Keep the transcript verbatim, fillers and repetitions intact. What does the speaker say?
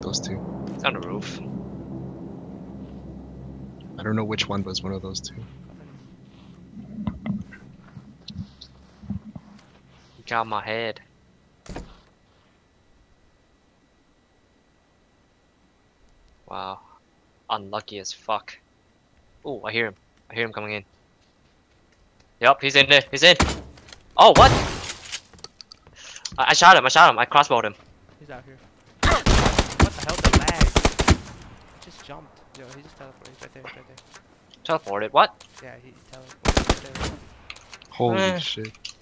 those two. It's on the roof. I don't know which one was one of those two. He got my head. Wow. Unlucky as fuck. Oh, I hear him. I hear him coming in. Yep, he's in there. He's in. Oh, what? I, I shot him. I shot him. I crossbowed him. He's out here. What the hell? The lag. He just jumped. Yo, he just teleported. He's right there. He's right there. Teleported. What? Yeah, he teleported right there. Holy Eh. shit.